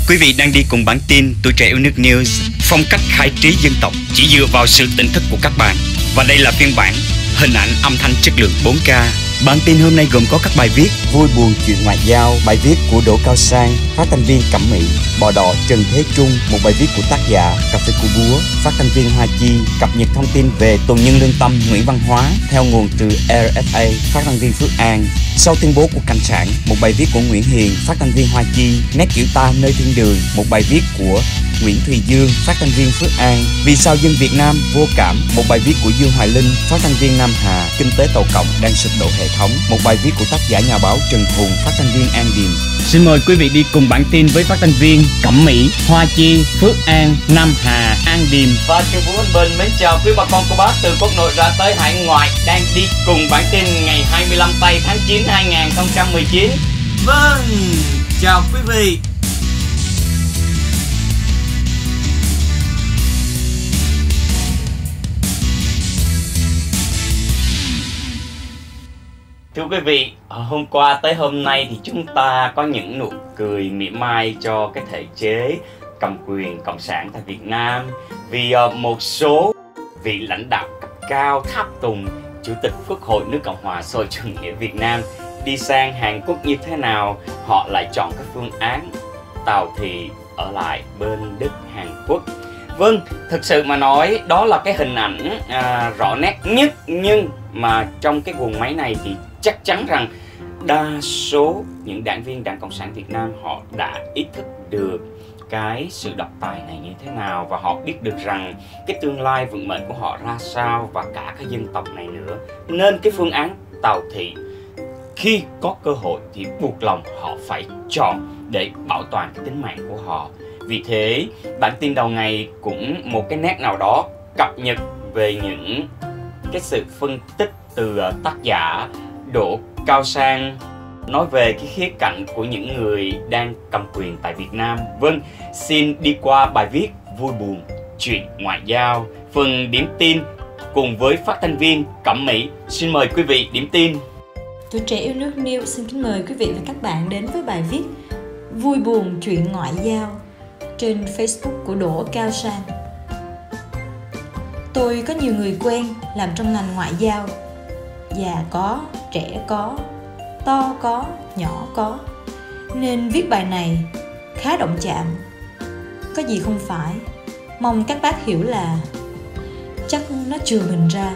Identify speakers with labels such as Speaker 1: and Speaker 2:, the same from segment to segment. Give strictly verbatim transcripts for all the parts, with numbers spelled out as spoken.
Speaker 1: Quý vị đang đi cùng bản tin Tuổi Trẻ Yêu Nước News, phong cách khai trí dân tộc chỉ dựa vào sự tỉnh thức của các bạn. Và đây là phiên bản hình ảnh âm thanh chất lượng bốn K. Bản tin hôm nay gồm có các bài viết vui buồn chuyện ngoại giao, bài viết của Đỗ Cao Sang, phát thanh viên Cẩm Mỹ, Bò Đỏ Trần Thế Trung, một bài viết của tác giả Cà Phê Cô Búa, phát thanh viên Hoa Chi, cập nhật thông tin về tù nhân lương tâm Nguyễn Văn Hóa theo nguồn từ rờ ép a, phát thanh viên Phước An. Sau tuyên bố của Cảnh sản, một bài viết của Nguyễn Hiền, phát thanh viên Hoa Chi, nét kiểu ta nơi thiên đường, một bài viết của Nguyễn Thùy Dương, phát thanh viên Phước An. Vì sao dân Việt Nam vô cảm, một bài viết của Dương Hoài Linh, phát thanh viên Nam Hà. Kinh tế Tàu Cộng đang sụp đổ hệ thống, một bài viết của tác giả nhà báo Trần Hùng, phát thanh viên An Điềm.
Speaker 2: Xin mời quý vị đi cùng bản tin với phát thanh viên Cẩm Mỹ, Hoa Chi, Phước An, Nam Hà, An Điềm
Speaker 3: và Trường Vũ Anh Bình. Mến chào quý bà con cô bác từ quốc nội ra tới hải ngoại đang đi cùng bản tin ngày hai mươi lăm tây tháng chín năm hai nghìn không trăm mười chín. Vâng, chào quý vị. Thưa quý vị, hôm qua tới hôm nay thì chúng ta có những nụ cười mỉa mai cho cái thể chế cầm quyền cộng sản tại Việt Nam vì một số vị lãnh đạo cấp cao tháp tùng Chủ tịch Quốc hội nước Cộng hòa xã hội chủ nghĩa Việt Nam đi sang Hàn Quốc như thế nào, họ lại chọn cái phương án Tào Thị ở lại bên Đức Hàn Quốc. Vâng, thực sự mà nói đó là cái hình ảnh à, rõ nét nhất, nhưng mà trong cái guồng máy này thì chắc chắn rằng đa số những đảng viên Đảng Cộng sản Việt Nam họ đã ý thức được cái sự độc tài này như thế nào, và họ biết được rằng cái tương lai vận mệnh của họ ra sao và cả cái dân tộc này nữa. Nên cái phương án Tào Thị khi có cơ hội thì buộc lòng họ phải chọn để bảo toàn cái tính mạng của họ. Vì thế, bản tin đầu ngày cũng một cái nét nào đó cập nhật về những cái sự phân tích từ tác giả Đỗ Cao Sang nói về cái khía cạnh của những người đang cầm quyền tại Việt Nam. Vâng, xin đi qua bài viết vui buồn chuyện ngoại giao, phần điểm tin cùng với phát thanh viên Cẩm Mỹ. Xin mời quý vị điểm tin.
Speaker 4: Tuổi Trẻ Yêu Nước News xin kính mời quý vị và các bạn đến với bài viết vui buồn chuyện ngoại giao trên Facebook của Đỗ Cao Sang. Tôi có nhiều người quen làm trong ngành ngoại giao, già có, trẻ có, to có, nhỏ có, nên viết bài này khá động chạm. Có gì không phải, mong các bác hiểu là chắc nó chừa mình ra.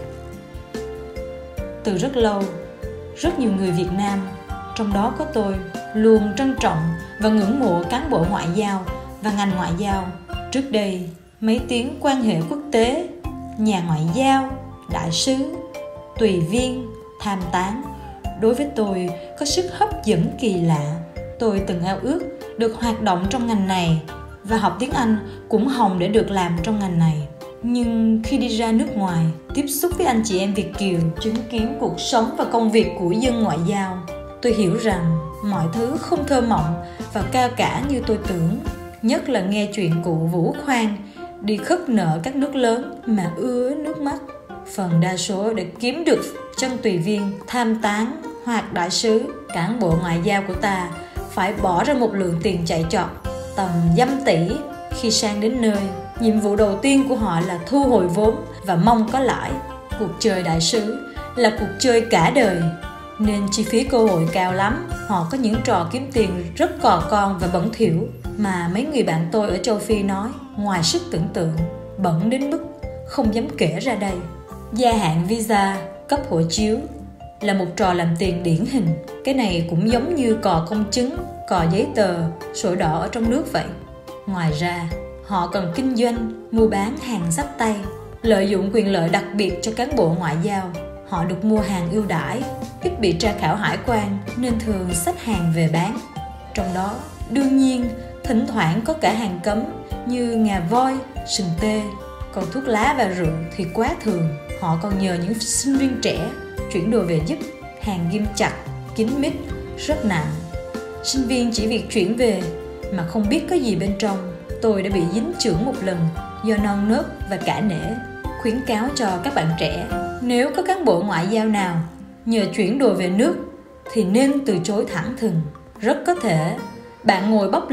Speaker 4: Từ rất lâu, rất nhiều người Việt Nam, trong đó có tôi, luôn trân trọng và ngưỡng mộ cán bộ ngoại giao và ngành ngoại giao. Trước đây, mấy tiếng quan hệ quốc tế, nhà ngoại giao, đại sứ, tùy viên, tham tán, đối với tôi có sức hấp dẫn kỳ lạ. Tôi từng ao ước được hoạt động trong ngành này và học tiếng Anh cũng hòng để được làm trong ngành này. Nhưng khi đi ra nước ngoài, tiếp xúc với anh chị em Việt kiều, chứng kiến cuộc sống và công việc của dân ngoại giao, tôi hiểu rằng mọi thứ không thơ mộng và cao cả như tôi tưởng. Nhất là nghe chuyện cụ Vũ Khoan đi khất nợ các nước lớn mà ứa nước mắt. Phần đa số để kiếm được chân tùy viên, tham tán hoặc đại sứ, cán bộ ngoại giao của ta phải bỏ ra một lượng tiền chạy trọt tầm dăm tỷ. Khi sang đến nơi, nhiệm vụ đầu tiên của họ là thu hồi vốn và mong có lãi. Cuộc chơi đại sứ là cuộc chơi cả đời, nên chi phí cơ hội cao lắm. Họ có những trò kiếm tiền rất cò con và bẩn thỉu mà mấy người bạn tôi ở châu Phi nói ngoài sức tưởng tượng, bẩn đến mức không dám kể ra đây. Gia hạn visa, cấp hộ chiếu là một trò làm tiền điển hình. Cái này cũng giống như cò công chứng, cò giấy tờ, sổ đỏ ở trong nước vậy. Ngoài ra, họ cần kinh doanh, mua bán hàng xách tay, lợi dụng quyền lợi đặc biệt cho cán bộ ngoại giao. Họ được mua hàng ưu đãi, ít bị tra khảo hải quan nên thường xách hàng về bán. Trong đó, đương nhiên, thỉnh thoảng có cả hàng cấm như ngà voi, sừng tê. Còn thuốc lá và rượu thì quá thường. Họ còn nhờ những sinh viên trẻ chuyển đồ về giúp, hàng ghim chặt, kín mít, rất nặng. Sinh viên chỉ việc chuyển về mà không biết có gì bên trong. Tôi đã bị dính chưởng một lần do non nớt và cả nể. Khuyến cáo cho các bạn trẻ, nếu có cán bộ ngoại giao nào nhờ chuyển đồ về nước thì nên từ chối thẳng thừng. Rất có thể bạn ngồi bóc lịch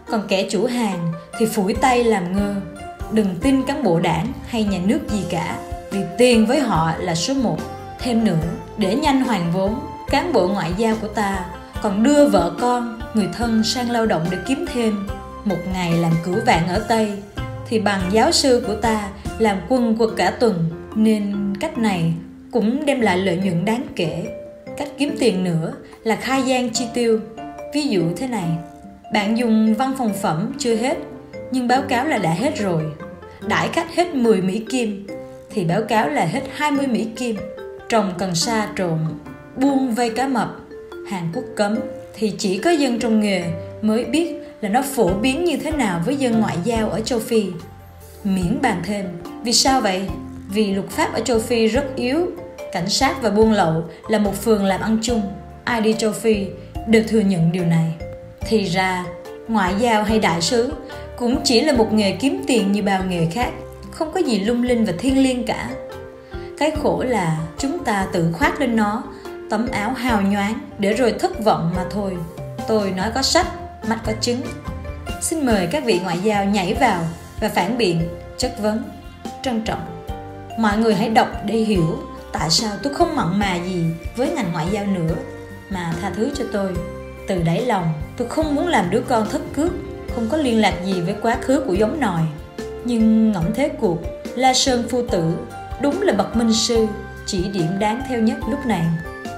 Speaker 4: còn kẻ chủ hàng thì phủi tay làm ngơ. Đừng tin cán bộ đảng hay nhà nước gì cả, vì tiền với họ là số một. Thêm nữa, để nhanh hoàn vốn, cán bộ ngoại giao của ta còn đưa vợ con, người thân sang lao động để kiếm thêm. Một ngày làm cửu vạn ở Tây thì bằng giáo sư của ta làm quần quật cả tuần, nên cách này cũng đem lại lợi nhuận đáng kể. Cách kiếm tiền nữa là khai gian chi tiêu. Ví dụ thế này: bạn dùng văn phòng phẩm chưa hết, nhưng báo cáo là đã hết rồi. Đãi khách hết mười Mỹ Kim thì báo cáo là hết hai mươi Mỹ Kim. Trồng cần sa trộn, buôn vây cá mập, Hàn Quốc cấm thì chỉ có dân trong nghề mới biết là nó phổ biến như thế nào với dân ngoại giao ở châu Phi. Miễn bàn thêm. Vì sao vậy? Vì luật pháp ở châu Phi rất yếu. Cảnh sát và buôn lậu là một phường làm ăn chung. Ai đi châu Phi đều thừa nhận điều này. Thì ra, ngoại giao hay đại sứ cũng chỉ là một nghề kiếm tiền như bao nghề khác, không có gì lung linh và thiêng liêng cả. Cái khổ là chúng ta tự khoác lên nó tấm áo hào nhoáng để rồi thất vọng mà thôi. Tôi nói có sách, mắt có chứng. Xin mời các vị ngoại giao nhảy vào và phản biện, chất vấn. Trân trọng. Mọi người hãy đọc để hiểu tại sao tôi không mặn mà gì với ngành ngoại giao nữa, mà tha thứ cho tôi. Từ đáy lòng, tôi không muốn làm đứa con thất cước, không có liên lạc gì với quá khứ của giống nòi. Nhưng ngẫm thế cuộc, La Sơn phu tử đúng là bậc minh sư, chỉ điểm đáng theo nhất lúc này.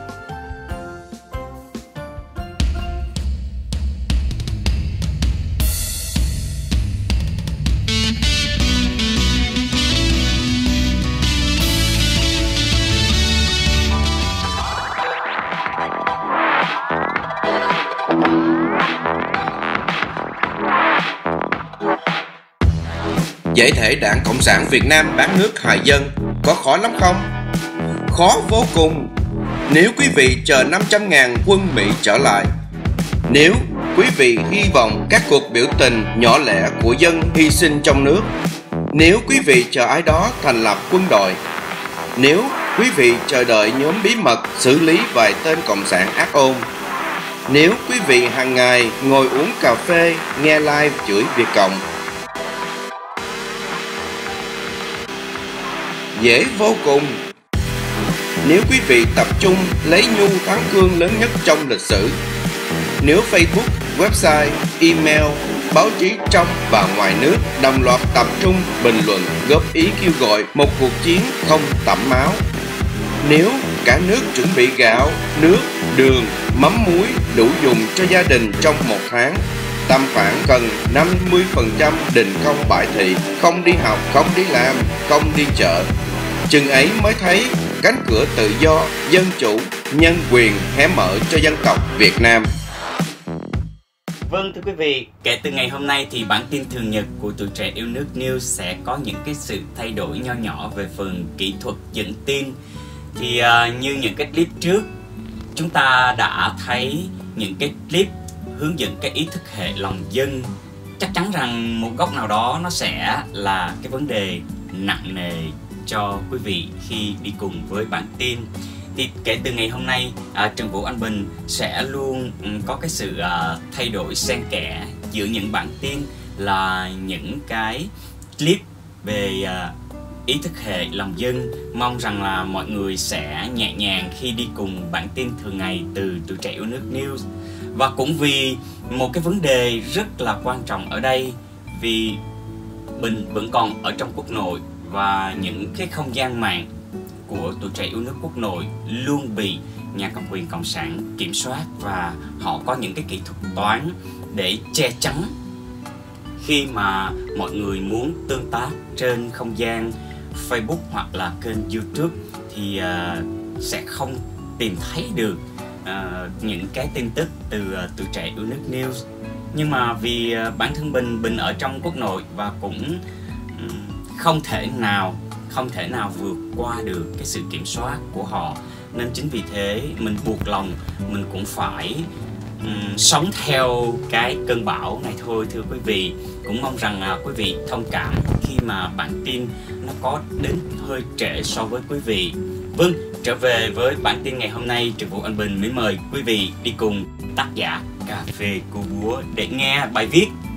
Speaker 5: Giải thể Đảng Cộng sản Việt Nam bán nước hại dân có khó lắm không? Khó vô cùng. Nếu quý vị chờ năm trăm ngàn quân Mỹ trở lại, nếu quý vị hy vọng các cuộc biểu tình nhỏ lẻ của dân hy sinh trong nước, nếu quý vị chờ ai đó thành lập quân đội, nếu quý vị chờ đợi nhóm bí mật xử lý vài tên cộng sản ác ôn, nếu quý vị hàng ngày ngồi uống cà phê nghe live chửi Việt Cộng, dễ vô cùng. Nếu quý vị tập trung lấy nhu thắng cương lớn nhất trong lịch sử, nếu Facebook, website, email, báo chí trong và ngoài nước đồng loạt tập trung bình luận góp ý kêu gọi một cuộc chiến không tẩm máu, nếu cả nước chuẩn bị gạo, nước, đường, mắm muối đủ dùng cho gia đình trong một tháng, tầm khoảng cần năm mươi phần trăm đình không bại thị, không đi học, không đi làm, không đi chợ, chừng ấy mới thấy cánh cửa tự do, dân chủ, nhân quyền hé mở cho dân tộc Việt Nam.
Speaker 3: Vâng thưa quý vị, kể từ ngày hôm nay thì bản tin thường nhật của Tuổi Trẻ Yêu Nước News sẽ có những cái sự thay đổi nho nhỏ về phần kỹ thuật dẫn tin. Thì uh, như những cái clip trước, chúng ta đã thấy những cái clip hướng dẫn cái ý thức hệ lòng dân. Chắc chắn rằng một góc nào đó nó sẽ là cái vấn đề nặng nề cho quý vị khi đi cùng với bản tin. Thì kể từ ngày hôm nay, à, Trần Vũ Anh Bình sẽ luôn um, có cái sự à, thay đổi xen kẽ giữa những bản tin là những cái clip về à, ý thức hệ lòng dân. Mong rằng là mọi người sẽ nhẹ nhàng khi đi cùng bản tin thường ngày từ Tuổi Trẻ Yêu Nước News. Và cũng vì một cái vấn đề rất là quan trọng ở đây, vì Bình vẫn còn ở trong quốc nội và những cái không gian mạng của Tuổi Trẻ Yêu Nước quốc nội luôn bị nhà cầm quyền cộng sản kiểm soát, và họ có những cái kỹ thuật toán để che chắn khi mà mọi người muốn tương tác trên không gian Facebook hoặc là kênh YouTube thì uh, sẽ không tìm thấy được uh, những cái tin tức từ uh, Tuổi Trẻ Yêu Nước News. Nhưng mà vì uh, bản thân Bình Bình ở trong quốc nội và cũng um, không thể nào không thể nào vượt qua được cái sự kiểm soát của họ, nên chính vì thế mình buộc lòng mình cũng phải um, sống theo cái cơn bão này thôi thưa quý vị. Cũng mong rằng uh, quý vị thông cảm khi mà bản tin nó có đến hơi trễ so với quý vị. Vâng, trở về với bản tin ngày hôm nay, Trần Vũ Anh Bình mới mời quý vị đi cùng tác giả Cà Phê Cô Búa để nghe bài viết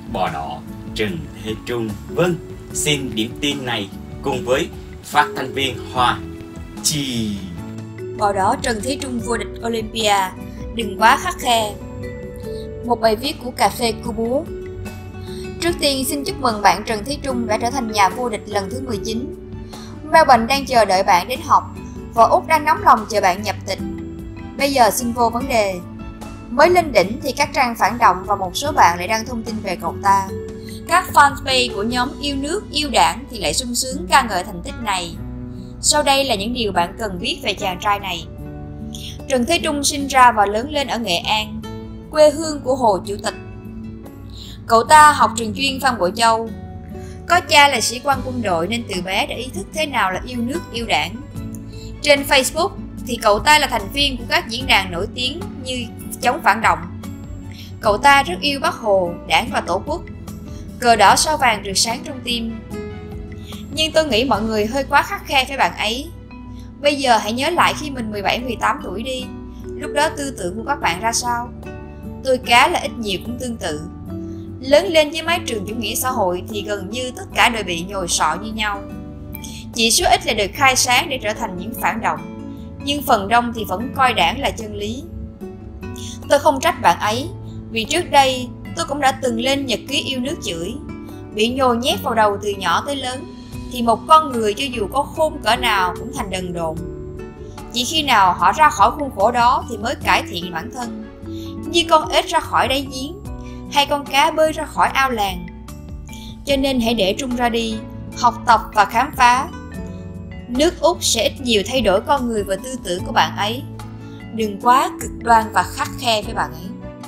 Speaker 3: bò đỏ Trần Thế Trung. Vâng, xin điểm tin này cùng với phát thanh viên Hoa Chi.
Speaker 6: Bò đỏ Trần Thế Trung vô địch Olympia, đừng quá khắt khe. Một bài viết của Cà phê Cubo. Trước tiên xin chúc mừng bạn Trần Thế Trung đã trở thành nhà vô địch lần thứ mười chín. Melbourne đang chờ đợi bạn đến học và Úc đang nóng lòng chờ bạn nhập tịch. Bây giờ xin vô vấn đề. Mới lên đỉnh thì các trang phản động và một số bạn lại đăng thông tin về cậu ta. Các fanpage của nhóm yêu nước, yêu đảng thì lại sung sướng ca ngợi thành tích này. Sau đây là những điều bạn cần biết về chàng trai này. Trần Thế Trung sinh ra và lớn lên ở Nghệ An, quê hương của Hồ Chủ tịch. Cậu ta học trường chuyên Phan Bội Châu. Có cha là sĩ quan quân đội nên từ bé đã ý thức thế nào là yêu nước, yêu đảng. Trên Facebook thì cậu ta là thành viên của các diễn đàn nổi tiếng như chống phản động. Cậu ta rất yêu Bác Hồ, đảng và Tổ quốc. Cờ đỏ sao vàng rực sáng trong tim. Nhưng tôi nghĩ mọi người hơi quá khắt khe với bạn ấy. Bây giờ hãy nhớ lại khi mình mười bảy mười tám tuổi đi. Lúc đó tư tưởng của các bạn ra sao? Tôi cá là ít nhiều cũng tương tự. Lớn lên với mái trường chủ nghĩa xã hội thì gần như tất cả đều bị nhồi sọ như nhau. Chỉ số ít là được khai sáng để trở thành những phản động, nhưng phần đông thì vẫn coi đảng là chân lý. Tôi không trách bạn ấy, vì trước đây tôi cũng đã từng lên nhật ký yêu nước chửi. Bị nhồi nhét vào đầu từ nhỏ tới lớn, thì một con người cho dù có khôn cỡ nào cũng thành đần độn. Chỉ khi nào họ ra khỏi khuôn khổ đó thì mới cải thiện bản thân, như con ếch ra khỏi đáy giếng, hay con cá bơi ra khỏi ao làng. Cho nên hãy để Trung ra đi, học tập và khám phá. Nước Úc sẽ ít nhiều thay đổi con người và tư tưởng của bạn ấy. Đừng quá cực đoan và khắt khe với bạn ấy.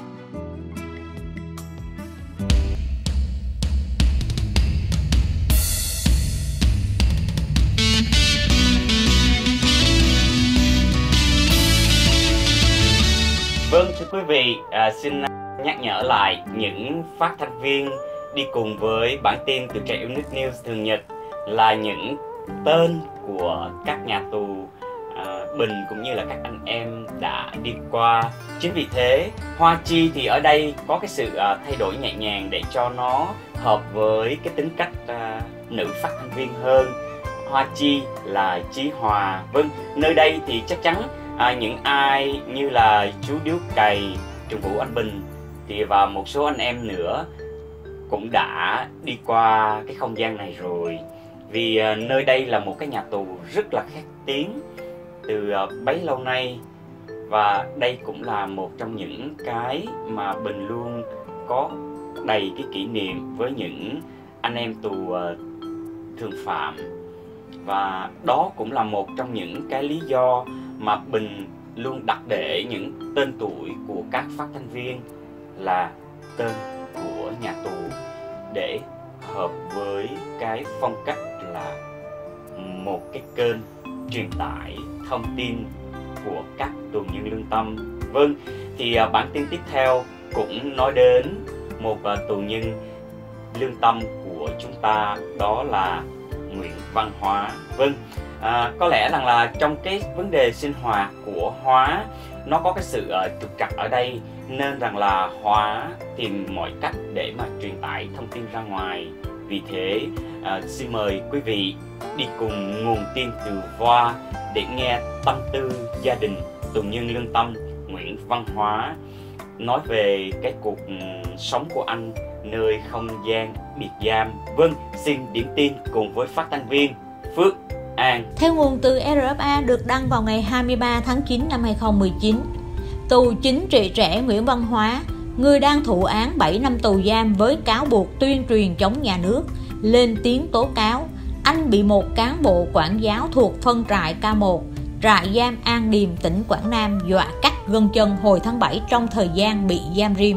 Speaker 3: Vâng, thưa quý vị, à, xin nhắc nhở lại những phát thanh viên đi cùng với bản tin Tuổi Trẻ Yêu Nước News thường nhật là những tên của các nhà tù à, Bình cũng như là các anh em đã đi qua. Chính vì thế, Hoa Chi thì ở đây có cái sự à, thay đổi nhẹ nhàng để cho nó hợp với cái tính cách à, nữ phát thanh viên hơn. Hoa Chi là Chí Hòa. Vâng, nơi đây thì chắc chắn à, những ai như là chú Điếu Cày, Trường Vũ Anh Bình thì và một số anh em nữa cũng đã đi qua cái không gian này rồi. Vì à, nơi đây là một cái nhà tù rất là khét tiếng từ à, bấy lâu nay. Và đây cũng là một trong những cái mà Bình luôn có đầy cái kỷ niệm với những anh em tù à, thường phạm. Và đó cũng là một trong những cái lý do mà Bình luôn đặt để những tên tuổi của các phát thanh viên là tên của nhà tù, để hợp với cái phong cách là một cái kênh truyền tải thông tin của các tù nhân lương tâm. Vâng, thì uh, bản tin tiếp theo cũng nói đến một uh, tù nhân lương tâm của chúng ta, đó là Nguyễn Văn Hóa. Vâng, à, có lẽ rằng là trong cái vấn đề sinh hoạt của Hóa nó có cái sự uh, trục trặc ở đây, nên rằng là Hóa tìm mọi cách để mà truyền tải thông tin ra ngoài. Vì thế uh, xin mời quý vị đi cùng nguồn tin từ Voa để nghe tâm tư gia đình tù nhân lương tâm Nguyễn Văn Hóa nói về cái cuộc sống của anh nơi không gian biệt giam. Vâng, xin điểm tin cùng với phát thanh viên Phước An.
Speaker 4: Theo nguồn từ rờ ép a được đăng vào ngày hai mươi ba tháng chín năm hai nghìn không trăm mười chín, tù chính trị trẻ Nguyễn Văn Hóa, người đang thụ án bảy năm tù giam với cáo buộc tuyên truyền chống nhà nước, lên tiếng tố cáo anh bị một cán bộ quản giáo thuộc phân trại K một, trại giam An Điềm, tỉnh Quảng Nam dọa cắt gân chân hồi tháng bảy trong thời gian bị giam riêng.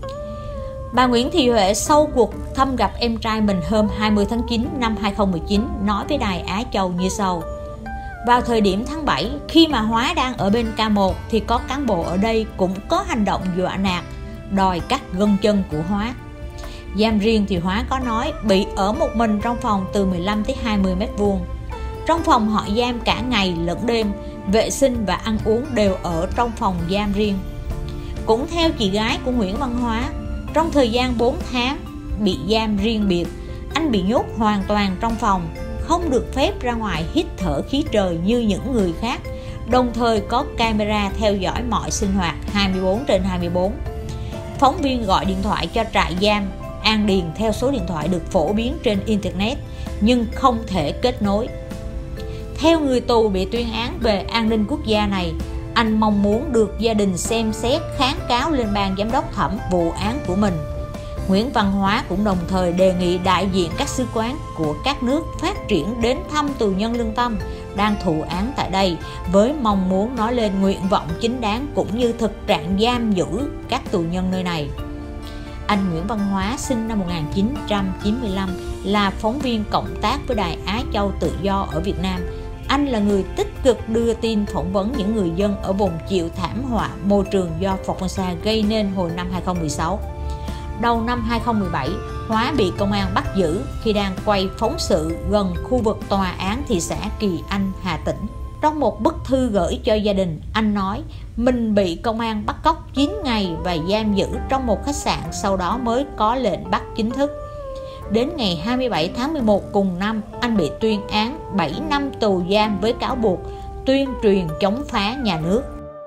Speaker 4: Bà Nguyễn Thị Huệ sau cuộc thăm gặp em trai mình hôm hai mươi tháng chín năm hai nghìn không trăm mười chín nói với đài Á Châu như sau: vào thời điểm tháng bảy, khi mà Hóa đang ở bên K một thì có cán bộ ở đây cũng có hành động dọa nạt, đòi cắt gân chân của Hóa. Giam riêng thì Hóa có nói bị ở một mình trong phòng từ mười lăm tới hai mươi mét vuông. Trong phòng họ giam cả ngày lẫn đêm, vệ sinh và ăn uống đều ở trong phòng giam riêng. Cũng theo chị gái của Nguyễn Văn Hóa, trong thời gian bốn tháng, bị giam riêng biệt. Anh bị nhốt hoàn toàn trong phòng, không được phép ra ngoài hít thở khí trời như những người khác, đồng thời có camera theo dõi mọi sinh hoạt hai mươi bốn trên hai mươi bốn. Phóng viên gọi điện thoại cho trại giam An Điền theo số điện thoại được phổ biến trên Internet nhưng không thể kết nối. Theo người tù bị tuyên án về an ninh quốc gia này, anh mong muốn được gia đình xem xét kháng cáo lên ban giám đốc thẩm vụ án của mình. Nguyễn Văn Hóa cũng đồng thời đề nghị đại diện các sứ quán của các nước phát triển đến thăm tù nhân lương tâm đang thụ án tại đây với mong muốn nói lên nguyện vọng chính đáng cũng như thực trạng giam giữ các tù nhân nơi này. Anh Nguyễn Văn Hóa sinh năm một nghìn chín trăm chín mươi lăm, là phóng viên cộng tác với Đài Á Châu Tự Do ở Việt Nam. Anh là người tích cực đưa tin phỏng vấn những người dân ở vùng chịu thảm họa môi trường do Formosa gây nên hồi năm hai không một sáu. Đầu năm hai không một bảy, Hóa bị công an bắt giữ khi đang quay phóng sự gần khu vực tòa án thị xã Kỳ Anh, Hà Tĩnh. Trong một bức thư gửi cho gia đình, anh nói mình bị công an bắt cóc chín ngày và giam giữ trong một khách sạn, sau đó mới có lệnh bắt chính thức. Đến ngày hai mươi bảy tháng mười một cùng năm, anh bị tuyên án bảy năm tù giam với cáo buộc tuyên truyền chống phá nhà nước.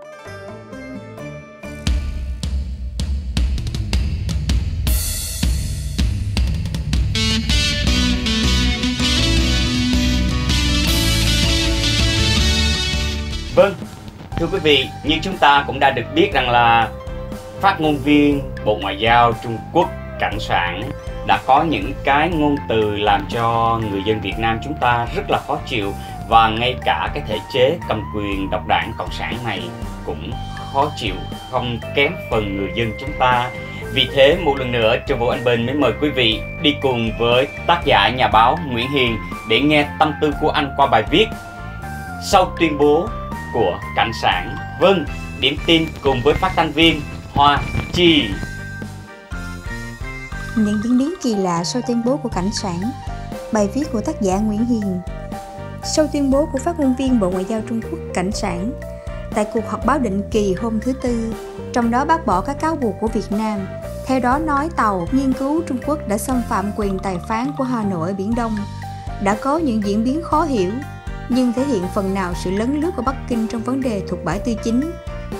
Speaker 3: Vâng, thưa quý vị, như chúng ta cũng đã được biết rằng là phát ngôn viên Bộ Ngoại giao Trung Quốc Cảnh Sảng đã có những cái ngôn từ làm cho người dân Việt Nam chúng ta rất là khó chịu, và ngay cả cái thể chế cầm quyền độc đảng cộng sản này cũng khó chịu không kém phần người dân chúng ta. Vì thế một lần nữa Trường Vũ Anh Bình mới mời quý vị đi cùng với tác giả nhà báo Nguyễn Hiền để nghe tâm tư của anh qua bài viết Sau tuyên bố của Cảnh Sảng. Vâng, điểm tin cùng với phát thanh viên Hoa Chi.
Speaker 7: Những diễn biến kỳ lạ sau tuyên bố của Cảnh Sảng. Bài viết của tác giả Nguyễn Hiền. Sau tuyên bố của phát ngôn viên Bộ Ngoại giao Trung Quốc Cảnh Sảng tại cuộc họp báo định kỳ hôm thứ Tư, trong đó bác bỏ các cáo buộc của Việt Nam, theo đó nói tàu nghiên cứu Trung Quốc đã xâm phạm quyền tài phán của Hà Nội ở Biển Đông, đã có những diễn biến khó hiểu nhưng thể hiện phần nào sự lấn lướt của Bắc Kinh trong vấn đề thuộc bãi tư chính.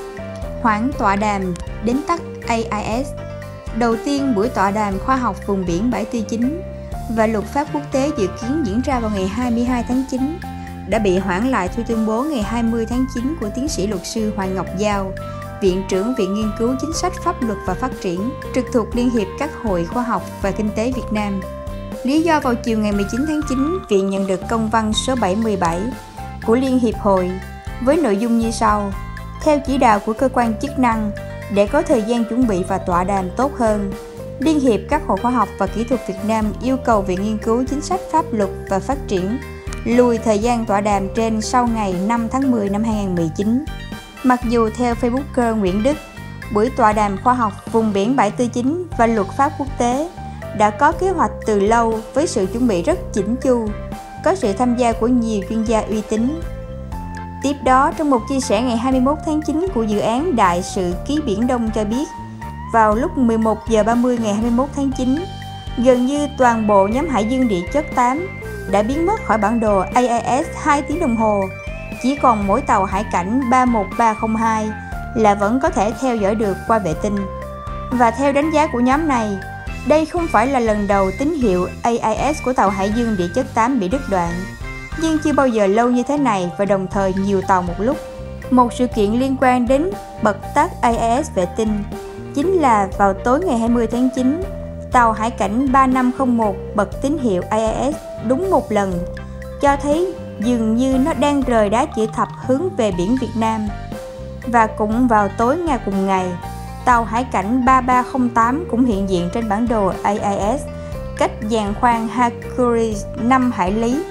Speaker 7: Hoãn tọa đàm, đến tắt A I S. Đầu tiên, buổi tọa đàm khoa học vùng biển bãi tư chính và luật pháp quốc tế dự kiến diễn ra vào ngày hai mươi hai tháng chín đã bị hoãn lại theo tuyên bố ngày hai mươi tháng chín của tiến sĩ luật sư Hoàng Ngọc Giao, Viện trưởng Viện Nghiên cứu Chính sách Pháp luật và Phát triển, trực thuộc Liên hiệp các hội khoa học và kinh tế Việt Nam. Lý do vào chiều ngày mười chín tháng chín, Viện nhận được công văn số bảy mươi bảy của Liên hiệp hội với nội dung như sau. Theo chỉ đạo của cơ quan chức năng, để có thời gian chuẩn bị và tọa đàm tốt hơn, Liên hiệp các hội khoa học và kỹ thuật Việt Nam yêu cầu Viện Nghiên cứu Chính sách Pháp luật và Phát triển lùi thời gian tọa đàm trên sau ngày năm tháng mười năm hai không một chín. Mặc dù theo Facebooker Nguyễn Đức, buổi tọa đàm khoa học vùng biển bãi tư chính và luật pháp quốc tế đã có kế hoạch từ lâu với sự chuẩn bị rất chỉnh chu, có sự tham gia của nhiều chuyên gia uy tín. Tiếp đó, trong một chia sẻ ngày hai mươi mốt tháng chín của dự án Đại sự ký Biển Đông cho biết, vào lúc mười một giờ ba mươi ngày hai mươi mốt tháng chín, gần như toàn bộ nhóm Hải dương địa chất tám đã biến mất khỏi bản đồ A I S hai tiếng đồng hồ. Chỉ còn mỗi tàu hải cảnh ba một ba không hai là vẫn có thể theo dõi được qua vệ tinh. Và theo đánh giá của nhóm này, đây không phải là lần đầu tín hiệu A I S của tàu Hải dương địa chất tám bị đứt đoạn, nhưng chưa bao giờ lâu như thế này và đồng thời nhiều tàu một lúc. Một sự kiện liên quan đến bật tắt A I S vệ tinh chính là vào tối ngày hai mươi tháng chín, tàu hải cảnh ba năm không một bật tín hiệu A I S đúng một lần, cho thấy dường như nó đang rời đá chữ thập hướng về biển Việt Nam. Và cũng vào tối ngày cùng ngày, tàu hải cảnh ba ba không tám cũng hiện diện trên bản đồ A I S, cách giàn khoan Hercules năm hải lý.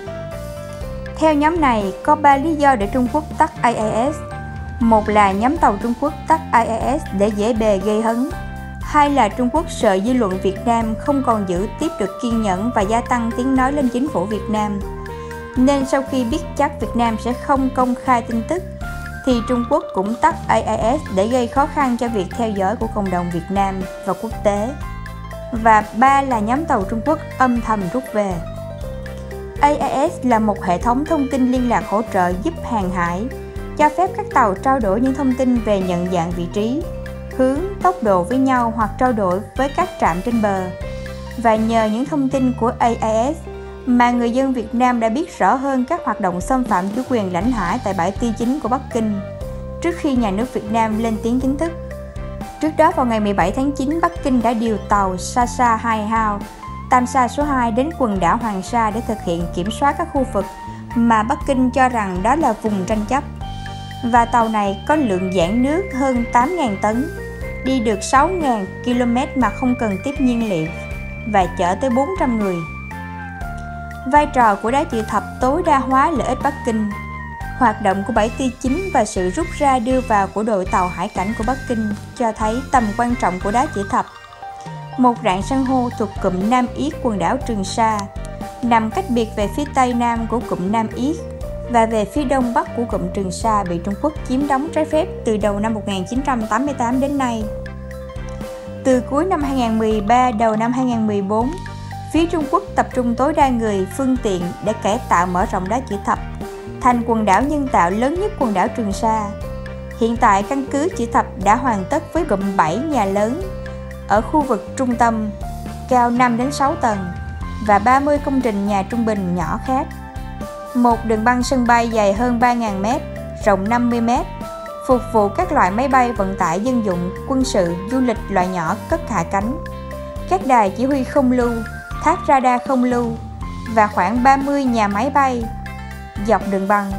Speaker 7: Theo nhóm này, có ba lý do để Trung Quốc tắt A I S. Một là nhóm tàu Trung Quốc tắt A I S để dễ bề gây hấn. Hai là Trung Quốc sợ dư luận Việt Nam không còn giữ tiếp được kiên nhẫn và gia tăng tiếng nói lên chính phủ Việt Nam. Nên sau khi biết chắc Việt Nam sẽ không công khai tin tức, thì Trung Quốc cũng tắt A I S để gây khó khăn cho việc theo dõi của cộng đồng Việt Nam và quốc tế. và ba là nhóm tàu Trung Quốc âm thầm rút về. a i ét là một hệ thống thông tin liên lạc hỗ trợ giúp hàng hải, cho phép các tàu trao đổi những thông tin về nhận dạng vị trí, hướng, tốc độ với nhau hoặc trao đổi với các trạm trên bờ. Và nhờ những thông tin của a i ét mà người dân Việt Nam đã biết rõ hơn các hoạt động xâm phạm chủ quyền lãnh hải tại bãi Ti chính của Bắc Kinh, trước khi nhà nước Việt Nam lên tiếng chính thức. Trước đó vào ngày mười bảy tháng chín, Bắc Kinh đã điều tàu Sasa hai Hao, Tam Sa số hai đến quần đảo Hoàng Sa để thực hiện kiểm soát các khu vực mà Bắc Kinh cho rằng đó là vùng tranh chấp. Và tàu này có lượng giãn nước hơn tám nghìn tấn, đi được sáu nghìn ki lô mét mà không cần tiếp nhiên liệu và chở tới bốn trăm người. Vai trò của đá chữ thập tối đa hóa lợi ích Bắc Kinh. Hoạt động của bãi Ti chính và sự rút ra đưa vào của đội tàu hải cảnh của Bắc Kinh cho thấy tầm quan trọng của đá chữ thập, một rạn san hô thuộc cụm Nam Yết quần đảo Trường Sa, nằm cách biệt về phía tây nam của cụm Nam Yết và về phía đông bắc của cụm Trường Sa bị Trung Quốc chiếm đóng trái phép từ đầu năm một nghìn chín trăm tám mươi tám đến nay. Từ cuối năm hai nghìn không trăm mười ba đầu năm hai nghìn không trăm mười bốn, phía Trung Quốc tập trung tối đa người, phương tiện để cải tạo mở rộng đá chữ thập thành quần đảo nhân tạo lớn nhất quần đảo Trường Sa. Hiện tại căn cứ chữ thập đã hoàn tất với gồm bảy nhà lớn ở khu vực trung tâm, cao năm đến sáu tầng và ba mươi công trình nhà trung bình nhỏ khác. Một đường băng sân bay dài hơn ba nghìn mét, rộng năm mươi mét, phục vụ các loại máy bay vận tải dân dụng, quân sự, du lịch loại nhỏ cất hạ cánh, các đài chỉ huy không lưu, tháp radar không lưu và khoảng ba mươi nhà máy bay dọc đường băng.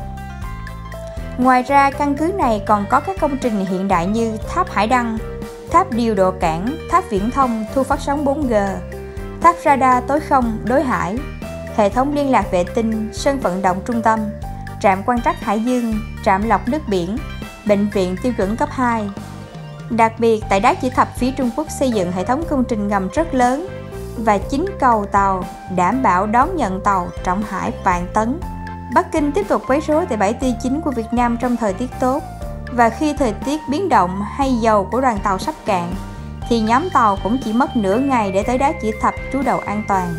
Speaker 7: Ngoài ra, căn cứ này còn có các công trình hiện đại như tháp hải đăng, tháp điều độ cảng, tháp viễn thông thu phát sóng bốn G, tháp radar tối không đối hải, hệ thống liên lạc vệ tinh, sân vận động trung tâm, trạm quan trắc hải dương, trạm lọc nước biển, bệnh viện tiêu chuẩn cấp hai. Đặc biệt, tại đá chữ thập, phía Trung Quốc xây dựng hệ thống công trình ngầm rất lớn và chín cầu tàu đảm bảo đón nhận tàu trọng hải vạn tấn. Bắc Kinh tiếp tục quấy rối tại bãi Ti chính của Việt Nam trong thời tiết tốt, và khi thời tiết biến động hay dầu của đoàn tàu sắp cạn thì nhóm tàu cũng chỉ mất nửa ngày để tới đá chữ thập trú đậu an toàn.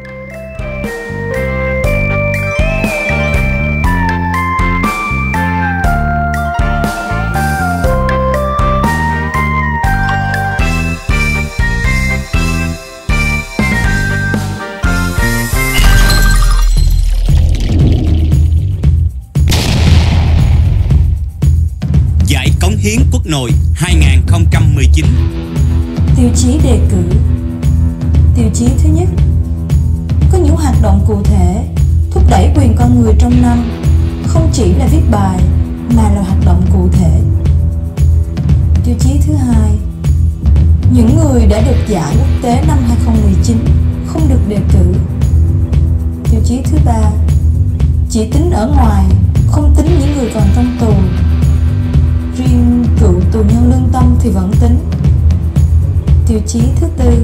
Speaker 1: Hiến Quốc nội hai nghìn không trăm mười chín.
Speaker 4: Tiêu chí đề cử. Tiêu chí thứ nhất, có những hoạt động cụ thể thúc đẩy quyền con người trong năm, không chỉ là viết bài mà là hoạt động cụ thể. Tiêu chí thứ hai, những người đã được giải quốc tế năm hai nghìn không trăm mười chín không được đề cử. Tiêu chí thứ ba, chỉ tính ở ngoài, không tính những người còn trong tù. Riêng cựu tù nhân lương tâm thì vẫn tính. Tiêu chí thứ tư,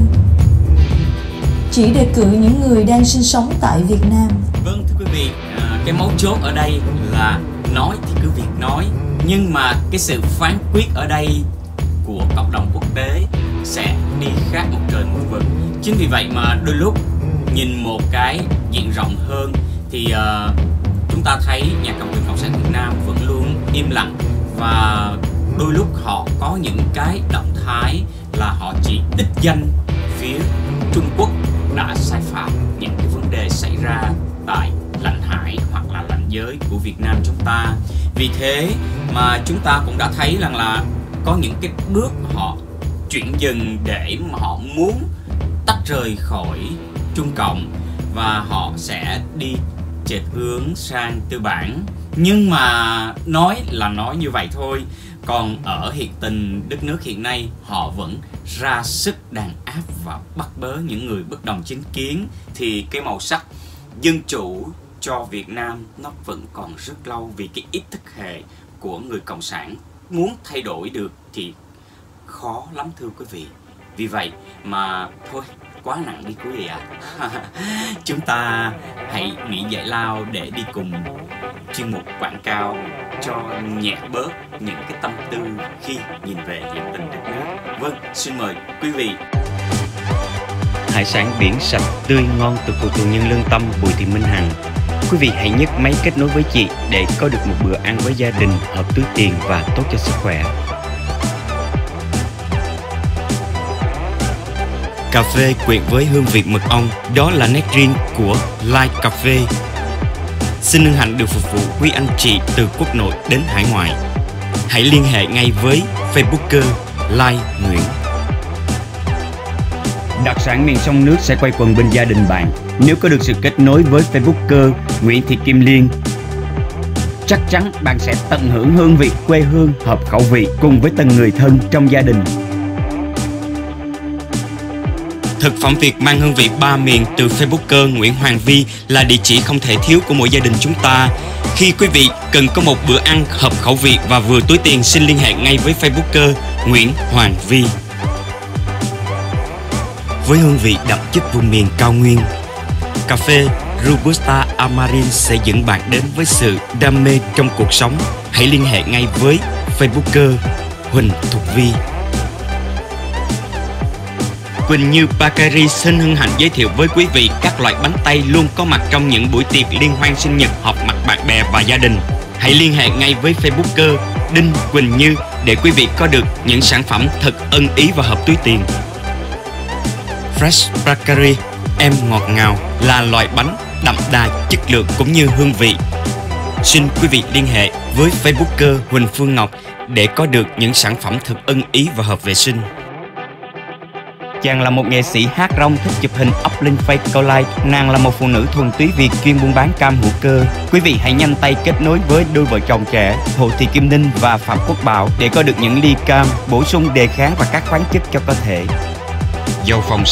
Speaker 4: chỉ đề cử những người đang sinh sống tại Việt Nam.
Speaker 3: Vâng, thưa quý vị, à, cái mấu chốt ở đây là nói thì cứ việc nói, nhưng mà cái sự phán quyết ở đây của cộng đồng quốc tế sẽ đi khác một trời một vực. Chính vì vậy mà đôi lúc nhìn một cái diện rộng hơn thì uh, chúng ta thấy nhà cầm quyền Cộng sản Việt Nam vẫn luôn im lặng, và đôi lúc họ có những cái động thái là họ chỉ đích danh phía Trung Quốc đã sai phạm những cái vấn đề xảy ra tại lãnh hải hoặc là lãnh giới của Việt Nam chúng ta. Vì thế mà chúng ta cũng đã thấy rằng là có những cái bước họ chuyển dần để mà họ muốn tách rời khỏi Trung Cộng và họ sẽ đi chệch hướng sang tư bản. Nhưng mà nói là nói như vậy thôi, còn ở hiện tình đất nước hiện nay họ vẫn ra sức đàn áp và bắt bớ những người bất đồng chính kiến, thì cái màu sắc dân chủ cho Việt Nam nó vẫn còn rất lâu, vì cái ý thức hệ của người Cộng sản muốn thay đổi được thì khó lắm thưa quý vị. Vì vậy mà thôi, quá nặng đi quý vị ạ. À. Chúng ta hãy nghỉ giải lao để đi cùng chuyên mục quảng cáo cho nhẹ bớt những cái tâm tư khi nhìn về hiện tình đất nước. Vâng, xin mời quý vị.
Speaker 1: hải sản biển sạch tươi ngon từ cô tù nhân lương tâm Bùi Thị Minh Hằng. Quý vị hãy nhấc máy kết nối với chị để có được một bữa ăn với gia đình hợp túi tiền và tốt cho sức khỏe. Cà phê quyện với hương vị mật ong, đó là nét riêng của Like Cà phê. Xin hân hạnh được phục vụ quý anh chị từ quốc nội đến hải ngoại. Hãy liên hệ ngay với Facebooker Like Nguyễn.
Speaker 2: Đặc sản miền sông nước sẽ quay quần bên gia đình bạn nếu có được sự kết nối với Facebooker Nguyễn Thị Kim Liên. Chắc chắn bạn sẽ tận hưởng hương vị quê hương hợp khẩu vị cùng với từng người thân trong gia đình.
Speaker 1: Thực phẩm Việt mang hương vị ba miền từ Facebooker Nguyễn Hoàng Vi là địa chỉ không thể thiếu của mỗi gia đình chúng ta. Khi quý vị cần có một bữa ăn hợp khẩu vị và vừa túi tiền, xin liên hệ ngay với Facebooker Nguyễn Hoàng Vi. Với hương vị đậm chất vùng miền cao nguyên, cà phê Robusta Amarin sẽ dẫn bạn đến với sự đam mê trong cuộc sống. Hãy liên hệ ngay với Facebooker Huỳnh Thục Vi. Quỳnh Như Bakery xin hân hạnh giới thiệu với quý vị các loại bánh tây luôn có mặt trong những buổi tiệc liên hoan sinh nhật, họp mặt bạn bè và gia đình. Hãy liên hệ ngay với Facebooker Đinh Quỳnh Như để quý vị có được những sản phẩm thật ưng ý và hợp túi tiền. Fresh Bakery, em ngọt ngào là loại bánh đậm đà chất lượng cũng như hương vị. Xin quý vị liên hệ với Facebooker Huỳnh Phương Ngọc để có được những sản phẩm thật ưng ý và hợp vệ sinh.
Speaker 2: Chàng là một nghệ sĩ hát rong thích chụp hình up lên Facebook câu like. Nàng là một phụ nữ thuần túy Việt chuyên buôn bán cam hữu cơ. Quý vị hãy nhanh tay kết nối với đôi vợ chồng trẻ Hồ Thị Kim Ninh và Phạm Quốc Bảo để có được những ly cam bổ sung đề kháng và các khoáng chất cho cơ thể.
Speaker 1: Dầu phòng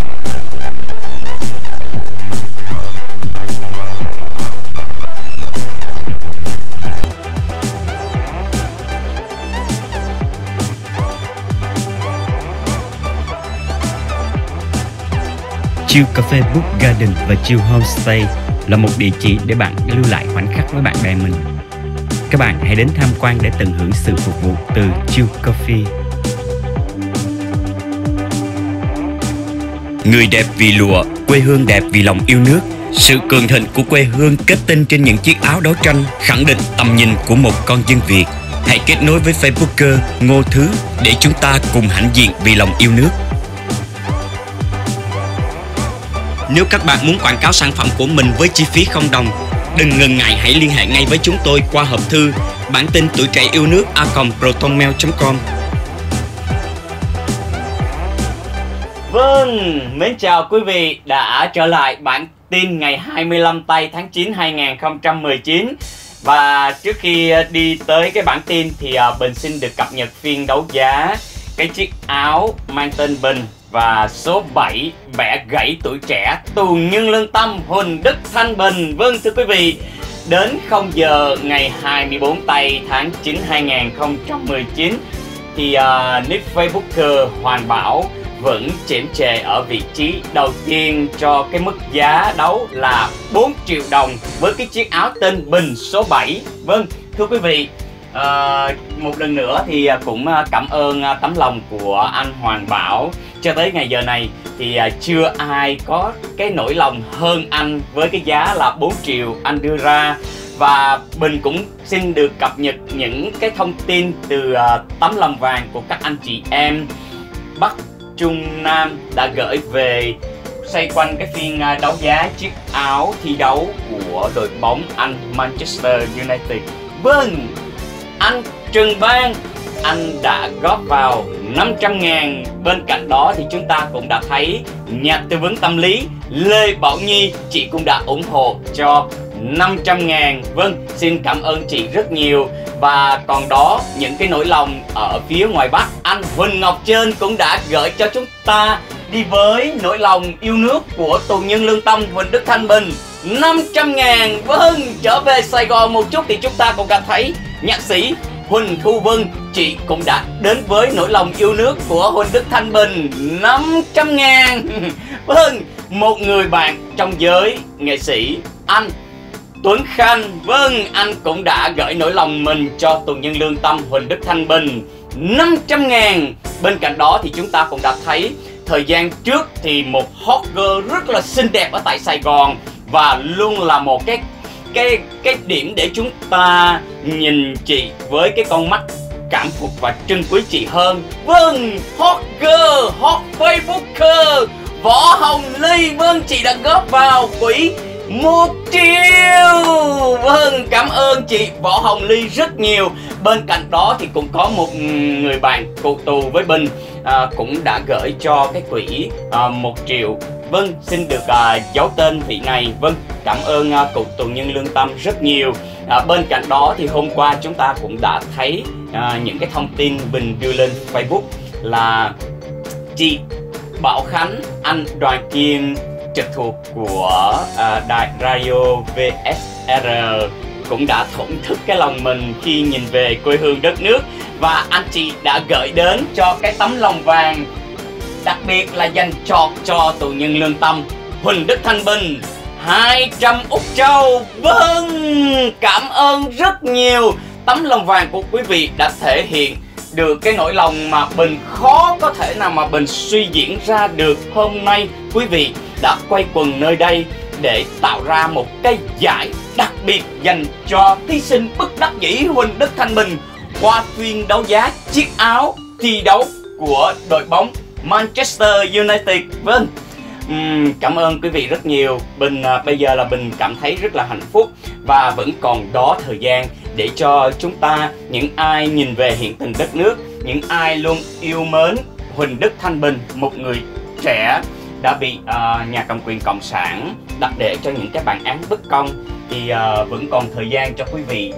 Speaker 2: Chill Cafe Book Garden và Chill Homestay là một địa chỉ để bạn lưu lại khoảnh khắc với bạn bè mình. Các bạn hãy đến tham quan để tận hưởng sự phục vụ từ Chill Coffee.
Speaker 1: Người đẹp vì lụa, quê hương đẹp vì lòng yêu nước. Sự cường thịnh của quê hương kết tinh trên những chiếc áo đấu tranh, khẳng định tầm nhìn của một con dân Việt. Hãy kết nối với Facebooker Ngô Thứ để chúng ta cùng hãnh diện vì lòng yêu nước. Nếu các bạn muốn quảng cáo sản phẩm của mình với chi phí không đồng, đừng ngần ngại, hãy liên hệ ngay với chúng tôi qua hộp thư bản tin tuổi trẻ yêu nước a còng protonmail chấm com.
Speaker 3: Vâng, mến chào quý vị đã trở lại bản tin ngày hai mươi lăm tây tháng chín hai nghìn không trăm mười chín. Và trước khi đi tới cái bản tin thì Bình xin được cập nhật phiên đấu giá cái chiếc áo mang tên Bình và số bảy bẻ gãy tuổi trẻ tù nhân lương tâm Huỳnh Đức Thanh Bình. Vâng thưa quý vị, đến không giờ ngày hai mươi bốn tây tháng chín hai nghìn không trăm mười chín thì uh, nick Facebooker Hoàng Bảo vẫn chễm chệ ở vị trí đầu tiên cho cái mức giá đấu là bốn triệu đồng với cái chiếc áo tên Bình số bảy. Vâng thưa quý vị, À, một lần nữa thì cũng cảm ơn tấm lòng của anh Hoàng Bảo. Cho tới ngày giờ này thì chưa ai có cái nỗi lòng hơn anh với cái giá là bốn triệu anh đưa ra. Và Bình cũng xin được cập nhật những cái thông tin từ tấm lòng vàng của các anh chị em Bắc, Trung, Nam đã gửi về xoay quanh cái phiên đấu giá chiếc áo thi đấu của đội bóng Anh Manchester United. Vâng, anh Trần Bang, anh đã góp vào năm trăm ngàn. Bên cạnh đó thì chúng ta cũng đã thấy nhà tư vấn tâm lý Lê Bảo Nhi, chị cũng đã ủng hộ cho năm trăm ngàn. Vâng, xin cảm ơn chị rất nhiều. Và còn đó, những cái nỗi lòng ở phía ngoài Bắc, anh Huỳnh Ngọc Trơn cũng đã gửi cho chúng ta đi với nỗi lòng yêu nước của tù nhân lương tâm Huỳnh Đức Thanh Bình năm trăm ngàn. Vâng, trở về Sài Gòn một chút thì chúng ta cũng đã thấy nhạc sĩ Huỳnh Thu Vân, chị cũng đã đến với nỗi lòng yêu nước của Huỳnh Đức Thanh Bình năm trăm ngàn. Vâng, một người bạn trong giới nghệ sĩ, anh Tuấn Khanh, vâng, anh cũng đã gửi nỗi lòng mình cho tù nhân lương tâm Huỳnh Đức Thanh Bình năm trăm ngàn. Bên cạnh đó thì chúng ta cũng đã thấy Thời gian trước thì một hot girl rất là xinh đẹp ở tại Sài Gòn và luôn là một cái cái cái điểm để chúng ta nhìn chị với cái con mắt cảm phục và trân quý chị hơn. Vâng, hot girl, hot Facebooker Võ Hồng Ly. Vâng, chị đã góp vào quỹ một triệu. Vâng, cảm ơn chị Võ Hồng Ly rất nhiều. Bên cạnh đó thì cũng có một người bạn cụ tù với Bình à, cũng đã gửi cho cái quỹ à, một triệu. Vâng, xin được à, giấu tên vị này. Vâng, cảm ơn à, cụ tù nhân lương tâm rất nhiều. à, Bên cạnh đó thì hôm qua chúng ta cũng đã thấy à, những cái thông tin Bình đưa lên Facebook là chị Bảo Khánh, anh Đoàn Kim trực thuộc của à, đài radio vê ét rờ cũng đã thổn thức cái lòng mình khi nhìn về quê hương đất nước. Và anh chị đã gửi đến cho cái tấm lòng vàng đặc biệt là dành chọn cho tù nhân lương tâm Huỳnh Đức Thanh Bình hai trăm úc châu. Vâng, cảm ơn rất nhiều. Tấm lòng vàng của quý vị đã thể hiện được cái nỗi lòng mà Bình khó có thể nào mà Bình suy diễn ra được. Hôm nay quý vị đã quay quần nơi đây để tạo ra một cái giải đặc biệt dành cho thí sinh bất đắc dĩ Huỳnh Đức Thanh Bình qua phiên đấu giá chiếc áo thi đấu của đội bóng Manchester United. Vâng, uhm, cảm ơn quý vị rất nhiều. Bình à, bây giờ là Bình cảm thấy rất là hạnh phúc và vẫn còn đó thời gian để cho chúng ta, những ai nhìn về hiện tình đất nước, những ai luôn yêu mến Huỳnh Đức Thanh Bình, một người trẻ đã bị uh, nhà cầm quyền cộng sản đặt để cho những cái bản án bất công, thì uh, vẫn còn thời gian cho quý vị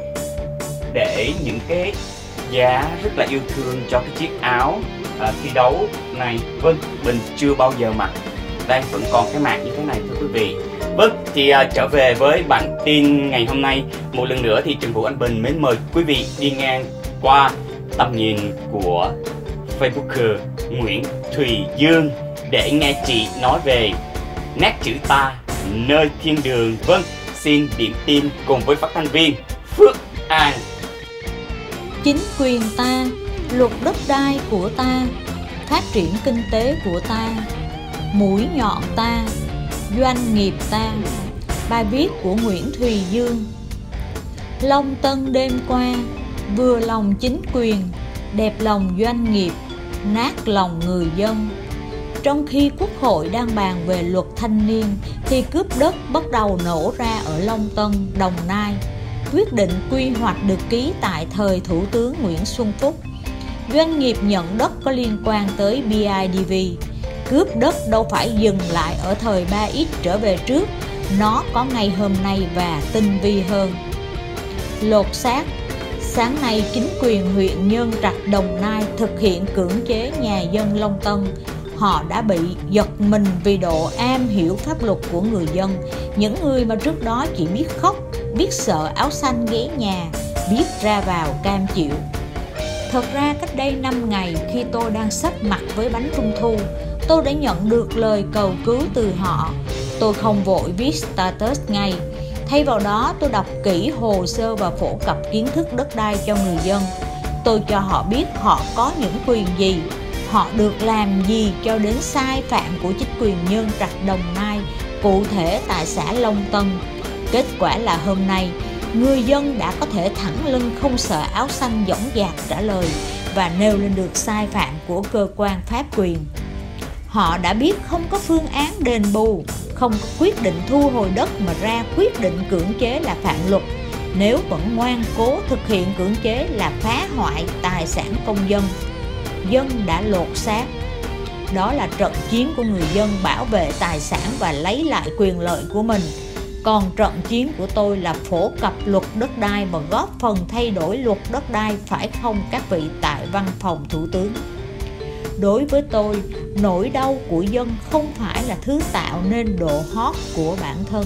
Speaker 3: để những cái giá rất là yêu thương cho cái chiếc áo uh, thi đấu này. Vâng, Bình chưa bao giờ mặc, đang vẫn còn cái mạc như thế này thưa quý vị. Vâng, thì uh, trở về với bản tin ngày hôm nay, một lần nữa thì Trần Vũ Anh Bình mến mời quý vị đi ngang qua tầm nhìn của Facebooker Nguyễn Thùy Dương để nghe chị nói về nét chữ ta nơi thiên đường. Vâng, xin điểm tin cùng với phát thanh viên Phước An.
Speaker 4: Chính quyền ta, luật đất đai của ta, phát triển kinh tế của ta, mũi nhọn ta, doanh nghiệp ta. Bài viết của Nguyễn Thùy Dương. Long Tân đêm qua, vừa lòng chính quyền, đẹp lòng doanh nghiệp, nát lòng người dân. Trong khi Quốc hội đang bàn về luật thanh niên thì cướp đất bắt đầu nổ ra ở Long Tân, Đồng Nai. Quyết định quy hoạch được ký tại thời Thủ tướng Nguyễn Xuân Phúc. Doanh nghiệp nhận đất có liên quan tới bê i đê vê. Cướp đất đâu phải dừng lại ở thời ba X trở về trước, nó có ngay hôm nay và tinh vi hơn. Lột xác. Sáng nay, chính quyền huyện Nhân Trạch, Đồng Nai thực hiện cưỡng chế nhà dân Long Tân. Họ đã bị giật mình vì độ am hiểu pháp luật của người dân, những người mà trước đó chỉ biết khóc, biết sợ áo xanh ghé nhà, biết ra vào cam chịu. Thật ra cách đây năm ngày, khi tôi đang sắp mặt với bánh trung thu, tôi đã nhận được lời cầu cứu từ họ. Tôi không vội viết status ngay. Thay vào đó, tôi đọc kỹ hồ sơ và phổ cập kiến thức đất đai cho người dân. Tôi cho họ biết họ có những quyền gì, họ được làm gì cho đến sai phạm của chính quyền Nhân Trạch, Đồng Nai, cụ thể tại xã Long Tân. Kết quả là hôm nay, người dân đã có thể thẳng lưng không sợ áo xanh dõng dạc trả lời và nêu lên được sai phạm của cơ quan pháp quyền. Họ đã biết không có phương án đền bù, không có quyết định thu hồi đất mà ra quyết định cưỡng chế là phạm luật. Nếu vẫn ngoan cố thực hiện cưỡng chế là phá hoại tài sản công dân. Dân đã lột xác. Đó là trận chiến của người dân bảo vệ tài sản và lấy lại quyền lợi của mình. Còn trận chiến của tôi là phổ cập luật đất đai và góp phần thay đổi luật đất đai, phải không các vị tại văn phòng thủ tướng? Đối với tôi, nỗi đau của dân không phải là thứ tạo nên độ hot của bản thân.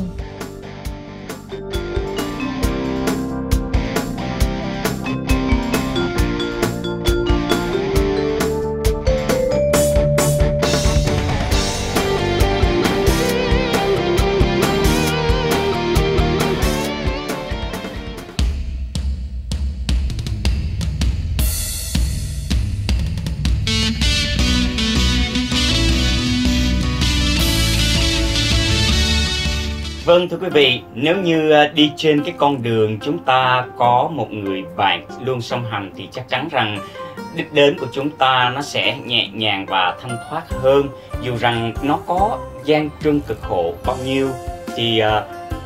Speaker 3: Vâng thưa quý vị, nếu như đi trên cái con đường chúng ta có một người bạn luôn song hành thì chắc chắn rằng đích đến của chúng ta nó sẽ nhẹ nhàng và thanh thoát hơn. Dù rằng nó có gian truân cực khổ bao nhiêu thì uh,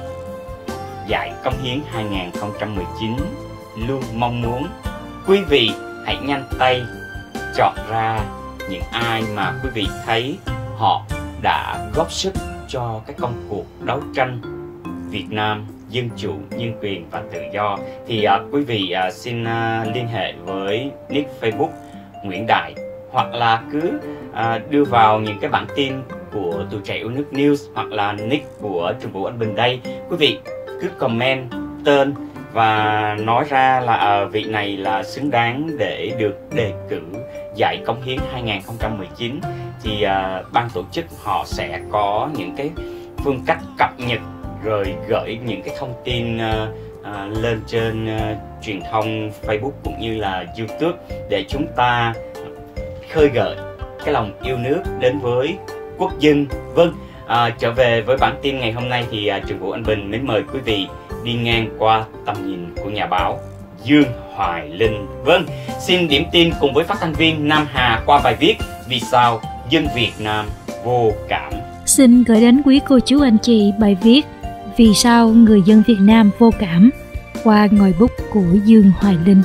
Speaker 3: Dạy Công Hiến hai không một chín luôn mong muốn quý vị hãy nhanh tay chọn ra những ai mà quý vị thấy họ đã góp sức cho cái công cuộc đấu tranh Việt Nam dân chủ, nhân quyền và tự do. Thì uh, quý vị uh, xin uh, liên hệ với nick Facebook Nguyễn Đại, hoặc là cứ uh, đưa vào những cái bản tin của Tuổi Trẻ Yêu Nước News hoặc là nick của Trường Vũ Anh Bình đây. Quý vị cứ comment tên và nói ra là uh, vị này là xứng đáng để được đề cử Giải Công Hiến hai không một chín, thì uh, ban tổ chức họ sẽ có những cái phương cách cập nhật rồi gửi những cái thông tin uh, uh, lên trên uh, truyền thông Facebook cũng như là YouTube để chúng ta khơi gợi cái lòng yêu nước đến với quốc dân. Vâng, à, trở về với bản tin ngày hôm nay thì à, Trường Vũ Anh Bình mến mời quý vị đi ngang qua tầm nhìn của nhà báo Dương Hoài Linh. Vâng, xin điểm tin cùng với phát thanh viên Nam Hà qua bài viết Vì sao dân Việt Nam vô cảm.
Speaker 8: Xin gửi đến quý cô chú anh chị bài viết Vì sao người dân Việt Nam vô cảm qua ngòi bút của Dương Hoài Linh.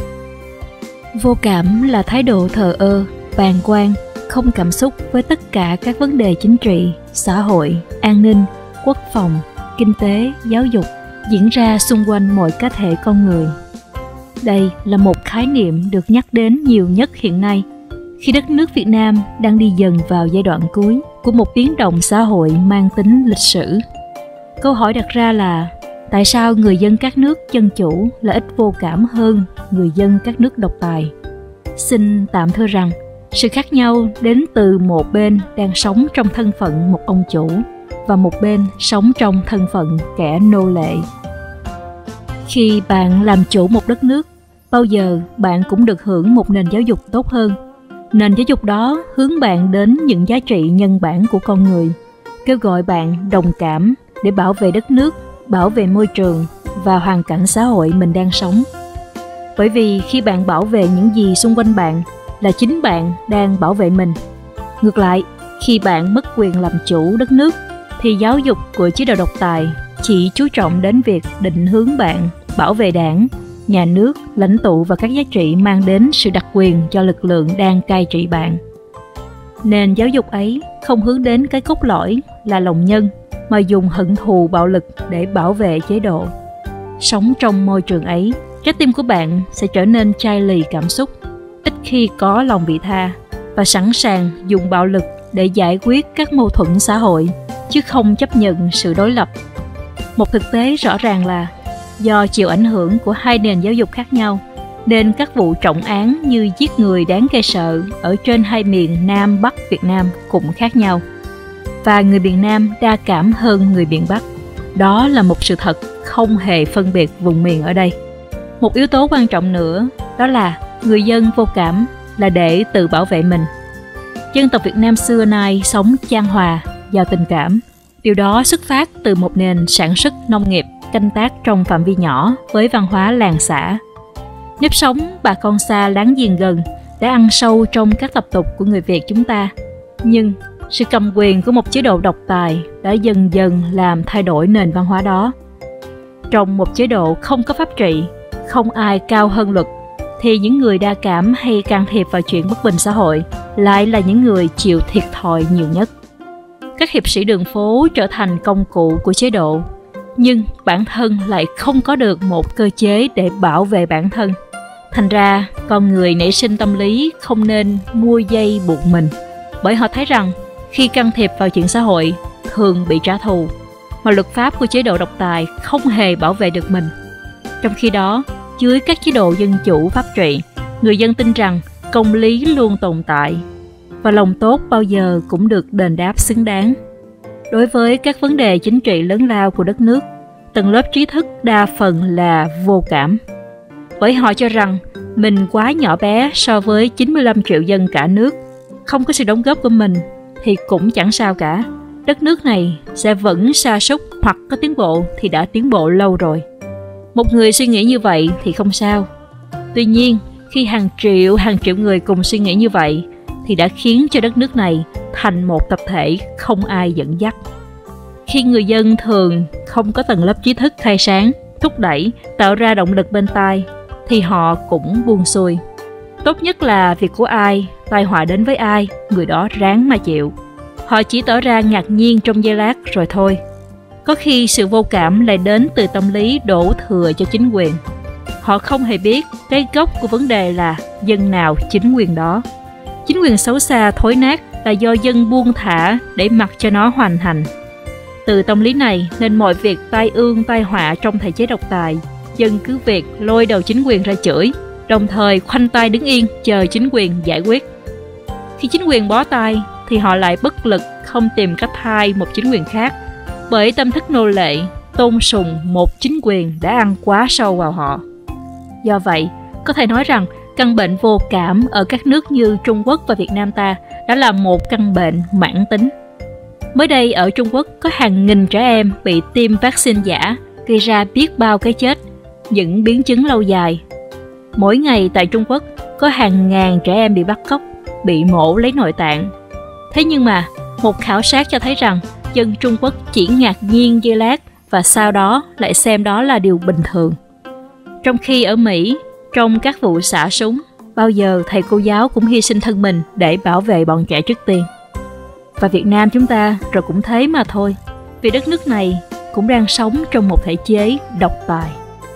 Speaker 8: Vô cảm là thái độ thờ ơ, bàng quan, không cảm xúc với tất cả các vấn đề chính trị, xã hội, an ninh, quốc phòng, kinh tế, giáo dục diễn ra xung quanh mọi cá thể con người. Đây là một khái niệm được nhắc đến nhiều nhất hiện nay, khi đất nước Việt Nam đang đi dần vào giai đoạn cuối của một biến động xã hội mang tính lịch sử. Câu hỏi đặt ra là tại sao người dân các nước dân chủ là ít vô cảm hơn người dân các nước độc tài? Xin tạm thưa rằng, sự khác nhau đến từ một bên đang sống trong thân phận một ông chủ và một bên sống trong thân phận kẻ nô lệ. Khi bạn làm chủ một đất nước, bao giờ bạn cũng được hưởng một nền giáo dục tốt hơn. Nền giáo dục đó hướng bạn đến những giá trị nhân bản của con người, kêu gọi bạn đồng cảm để bảo vệ đất nước, bảo vệ môi trường và hoàn cảnh xã hội mình đang sống. Bởi vì khi bạn bảo vệ những gì xung quanh bạn là chính bạn đang bảo vệ mình. Ngược lại, khi bạn mất quyền làm chủ đất nước thì giáo dục của chế độ độc tài chỉ chú trọng đến việc định hướng bạn bảo vệ đảng, nhà nước, lãnh tụ và các giá trị mang đến sự đặc quyền cho lực lượng đang cai trị bạn. Nền giáo dục ấy không hướng đến cái cốt lõi là lòng nhân, mà dùng hận thù bạo lực để bảo vệ chế độ. Sống trong môi trường ấy, trái tim của bạn sẽ trở nên chai lì cảm xúc, ít khi có lòng vị tha và sẵn sàng dùng bạo lực để giải quyết các mâu thuẫn xã hội, chứ không chấp nhận sự đối lập. Một thực tế rõ ràng là do chịu ảnh hưởng của hai nền giáo dục khác nhau, nên các vụ trọng án như giết người đáng gây sợ ở trên hai miền Nam Bắc Việt Nam cũng khác nhau. Và người miền Nam đa cảm hơn người miền Bắc. Đó là một sự thật không hề phân biệt vùng miền ở đây. Một yếu tố quan trọng nữa đó là người dân vô cảm là để tự bảo vệ mình. Dân tộc Việt Nam xưa nay sống chan hòa, giàu tình cảm. Điều đó xuất phát từ một nền sản xuất nông nghiệp canh tác trong phạm vi nhỏ với văn hóa làng xã. Nếp sống bà con xa láng giềng gần đã ăn sâu trong các tập tục của người Việt chúng ta. Nhưng sự cầm quyền của một chế độ độc tài đã dần dần làm thay đổi nền văn hóa đó. Trong một chế độ không có pháp trị, không ai cao hơn luật, thì những người đa cảm hay can thiệp vào chuyện bất bình xã hội lại là những người chịu thiệt thòi nhiều nhất. Các hiệp sĩ đường phố trở thành công cụ của chế độ, nhưng bản thân lại không có được một cơ chế để bảo vệ bản thân. Thành ra, con người nảy sinh tâm lý không nên mua dây buộc mình, bởi họ thấy rằng khi can thiệp vào chuyện xã hội thường bị trả thù, mà luật pháp của chế độ độc tài không hề bảo vệ được mình. Trong khi đó, dưới các chế độ dân chủ pháp trị, người dân tin rằng công lý luôn tồn tại và lòng tốt bao giờ cũng được đền đáp xứng đáng. Đối với các vấn đề chính trị lớn lao của đất nước, tầng lớp trí thức đa phần là vô cảm. Bởi họ cho rằng mình quá nhỏ bé so với chín mươi lăm triệu dân cả nước, không có sự đóng góp của mình thì cũng chẳng sao cả. Đất nước này sẽ vẫn sa sút hoặc có tiến bộ thì đã tiến bộ lâu rồi. Một người suy nghĩ như vậy thì không sao. Tuy nhiên, khi hàng triệu hàng triệu người cùng suy nghĩ như vậy thì đã khiến cho đất nước này thành một tập thể không ai dẫn dắt. Khi người dân thường không có tầng lớp trí thức khai sáng, thúc đẩy, tạo ra động lực bên tai, thì họ cũng buông xuôi. Tốt nhất là việc của ai, tai họa đến với ai, người đó ráng mà chịu. Họ chỉ tỏ ra ngạc nhiên trong giây lát rồi thôi. Có khi sự vô cảm lại đến từ tâm lý đổ thừa cho chính quyền. Họ không hề biết cái gốc của vấn đề là dân nào chính quyền đó. Chính quyền xấu xa thối nát là do dân buông thả để mặc cho nó hoành hành. Từ tâm lý này nên mọi việc tai ương tai họa trong thể chế độc tài, dân cứ việc lôi đầu chính quyền ra chửi, đồng thời khoanh tay đứng yên chờ chính quyền giải quyết. Khi chính quyền bó tay thì họ lại bất lực không tìm cách thay một chính quyền khác, bởi tâm thức nô lệ tôn sùng một chính quyền đã ăn quá sâu vào họ. Do vậy, có thể nói rằng căn bệnh vô cảm ở các nước như Trung Quốc và Việt Nam ta đã là một căn bệnh mãn tính. Mới đây ở Trung Quốc có hàng nghìn trẻ em bị tiêm vaccine giả, gây ra biết bao cái chết, những biến chứng lâu dài. Mỗi ngày tại Trung Quốc có hàng ngàn trẻ em bị bắt cóc, bị mổ lấy nội tạng. Thế nhưng mà, một khảo sát cho thấy rằng dân Trung Quốc chỉ ngạc nhiên giây lát và sau đó lại xem đó là điều bình thường. Trong khi ở Mỹ, trong các vụ xả súng, bao giờ thầy cô giáo cũng hy sinh thân mình để bảo vệ bọn trẻ trước tiên. Và Việt Nam chúng ta rồi cũng thế mà thôi, vì đất nước này cũng đang sống trong một thể chế độc tài.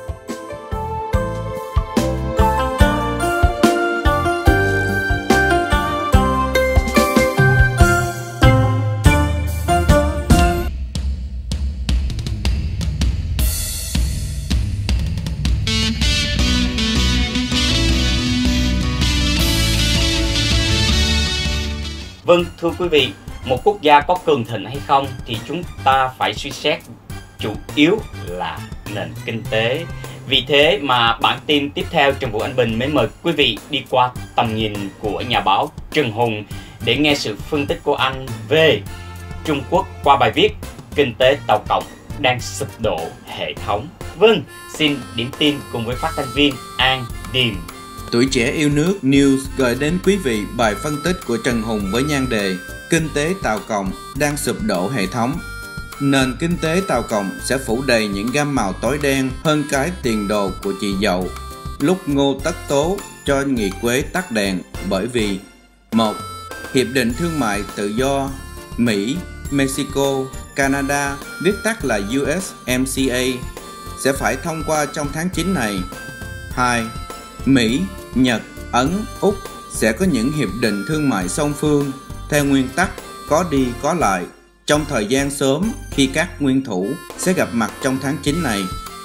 Speaker 3: Vâng, thưa quý vị, một quốc gia có cường thịnh hay không thì chúng ta phải suy xét chủ yếu là nền kinh tế. Vì thế mà bản tin tiếp theo Trần Vũ Anh Bình mến mời quý vị đi qua tầm nhìn của nhà báo Trần Hùng để nghe sự phân tích của anh về Trung Quốc qua bài viết Kinh tế Tàu Cộng đang sụp đổ hệ thống. Vâng, xin điểm tin cùng với phát thanh viên An Điềm.
Speaker 5: Tuổi Trẻ Yêu Nước News gửi đến quý vị bài phân tích của Trần Hùng với nhan đề Kinh tế Tàu Cộng đang sụp đổ hệ thống. Nền kinh tế Tàu Cộng sẽ phủ đầy những gam màu tối đen hơn cái tiền đồ của chị dậu. Lúc Ngô Tất Tố cho Nghị Quế tắt đèn bởi vì một. Hiệp định Thương mại Tự do Mỹ, Mexico, Canada, viết tắt là u ét em xê a, sẽ phải thông qua trong tháng chín này. Hai. Mỹ, Nhật, Ấn, Úc sẽ có những hiệp định thương mại song phương theo nguyên tắc có đi có lại trong thời gian sớm khi các nguyên thủ sẽ gặp mặt trong tháng chín này.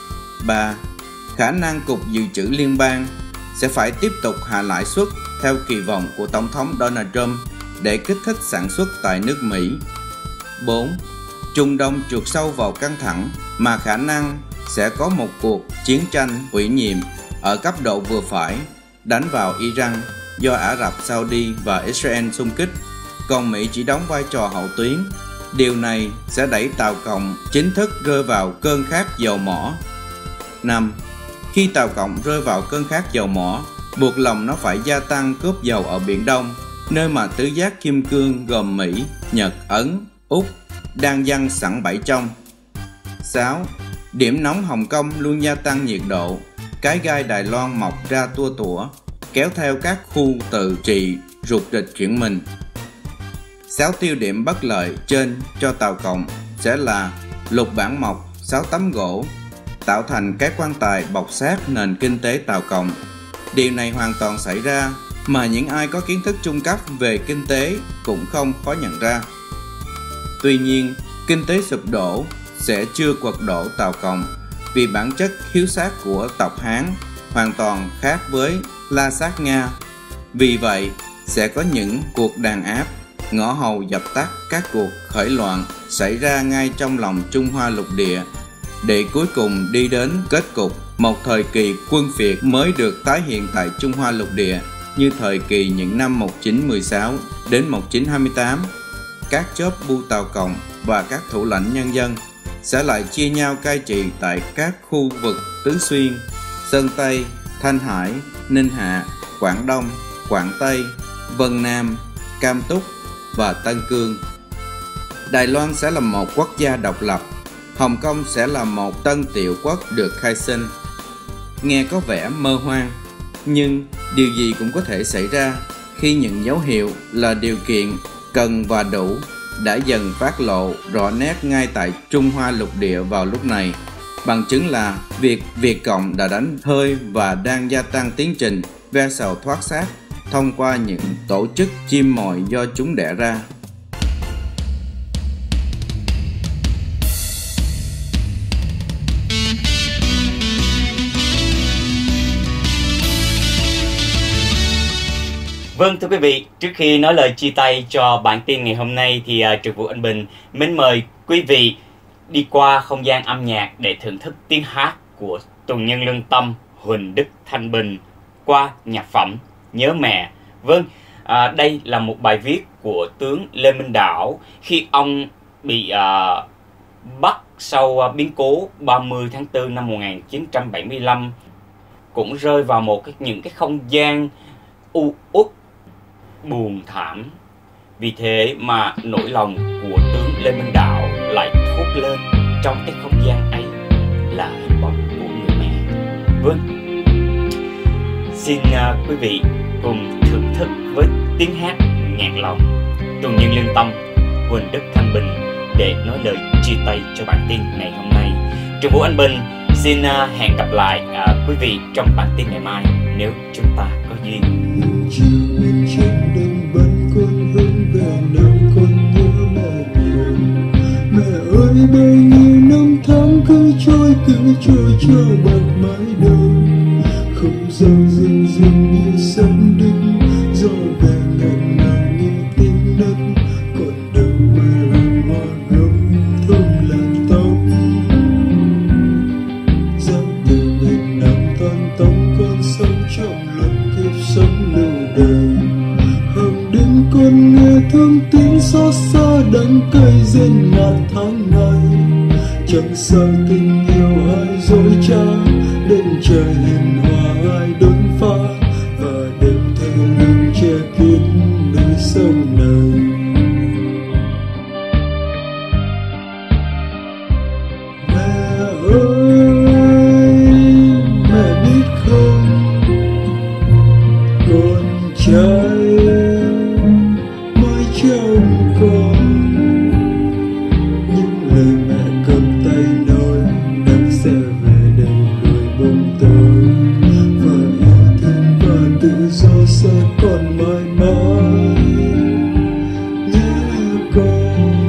Speaker 5: Ba. Khả năng Cục Dự trữ Liên bang sẽ phải tiếp tục hạ lãi suất theo kỳ vọng của Tổng thống Donald Trump để kích thích sản xuất tại nước Mỹ. Bốn. Trung Đông trượt sâu vào căng thẳng mà khả năng sẽ có một cuộc chiến tranh ủy nhiệm ở cấp độ vừa phải đánh vào Iran do Ả Rập Saudi và Israel xung kích, còn Mỹ chỉ đóng vai trò hậu tuyến. Điều này sẽ đẩy Tàu Cộng chính thức rơi vào cơn khát dầu mỏ. Năm. Khi Tàu Cộng rơi vào cơn khát dầu mỏ, buộc lòng nó phải gia tăng cướp dầu ở Biển Đông, nơi mà tứ giác kim cương gồm Mỹ, Nhật, Ấn, Úc đang giăng sẵn bẫy trong. Sáu. Điểm nóng Hồng Kông luôn gia tăng nhiệt độ, cái gai Đài Loan mọc ra tua tủa, kéo theo các khu tự trị rụt rịch chuyển mình. Sáu tiêu điểm bất lợi trên cho Tàu Cộng sẽ là lục bản mộc, sáu tấm gỗ, tạo thành cái quan tài bọc sát nền kinh tế Tàu Cộng. Điều này hoàn toàn xảy ra mà những ai có kiến thức trung cấp về kinh tế cũng không khó nhận ra. Tuy nhiên, kinh tế sụp đổ sẽ chưa quật đổ Tàu Cộng vì bản chất hiếu sát của tộc Hán hoàn toàn khác với La Sát Nga. Vì vậy, sẽ có những cuộc đàn áp, ngõ hầu dập tắt các cuộc khởi loạn xảy ra ngay trong lòng Trung Hoa lục địa, để cuối cùng đi đến kết cục một thời kỳ quân phiệt mới được tái hiện tại Trung Hoa lục địa như thời kỳ những năm một nghìn chín trăm mười sáu đến một nghìn chín trăm hai mươi tám. Các chóp bu Tàu Cộng và các thủ lãnh nhân dân sẽ lại chia nhau cai trị tại các khu vực Tứ Xuyên, Sơn Tây, Thanh Hải, Ninh Hạ, Quảng Đông, Quảng Tây, Vân Nam, Cam Túc và Tân Cương. Đài Loan sẽ là một quốc gia độc lập, Hồng Kông sẽ là một tân tiểu quốc được khai sinh. Nghe có vẻ mơ hoang, nhưng điều gì cũng có thể xảy ra khi những dấu hiệu là điều kiện cần và đủ đã dần phát lộ rõ nét ngay tại Trung Hoa lục địa vào lúc này. Bằng chứng là việc Việt Cộng đã đánh hơi và đang gia tăng tiến trình ve sầu thoát xác thông qua những tổ chức chim mồi do chúng đẻ ra.
Speaker 3: Vâng, thưa quý vị, trước khi nói lời chia tay cho bản tin ngày hôm nay thì uh, Trực Vũ Anh Bình mến mời quý vị đi qua không gian âm nhạc để thưởng thức tiếng hát của tù nhân lương tâm Huỳnh Đức Thanh Bình qua nhạc phẩm Nhớ Mẹ. Vâng, à, đây là một bài viết của tướng Lê Minh Đảo khi ông bị à, bắt sau à, biến cố ba mươi tháng tư năm một nghìn chín trăm bảy mươi lăm, cũng rơi vào một cái, những cái không gian u uất buồn thảm. Vì thế mà nỗi lòng của tướng Lê Minh Đảo lại thốt lên trong cái không gian ấy là hình bóng của người mẹ. Vâng, xin uh, quý vị cùng thưởng thức với tiếng hát ngạt lòng tù nhân lương tâm Huỳnh Đức Thanh Bình để nói lời chia tay cho bản tin ngày hôm nay. Trường Vũ Anh Bình xin uh, hẹn gặp lại uh, quý vị trong bản tin ngày mai nếu chúng ta có duyên.
Speaker 9: Bao nhiêu năm tháng cứ trôi cứ trôi cho bạc mãi đầu, không gian rừng rừng như sân đinh gió về ngàn ngào như tiếng đất, còn đâu quê hương hoa gấm thơm làn tóc. Dáng từ nghìn năm tan tóc con sống trong lần kiếp sống lưu đời, hàng đêm con nghe thương tiếng xót xa đắng cay rên ngàn tháng ngày. Chẳng sao tình yêu ai dối trá, đến trời hiền hòa ai đốn phá, và đêm thê lương che kín nơi sông này. Mẹ ơi, mẹ biết không, con trai mới trông con sẽ còn mãi mãi nhớ con.